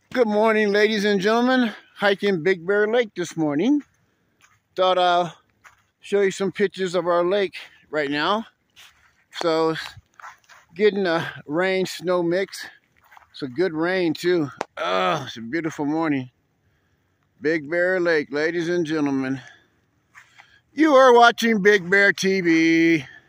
Good morning, ladies and gentlemen. Hiking Big Bear Lake this morning. Thought I'll show you some pictures of our lake right now. So, getting a rain-snow mix. It's a good rain too. Oh, it's a beautiful morning. Big Bear Lake, ladies and gentlemen. You are watching Big Bear TV.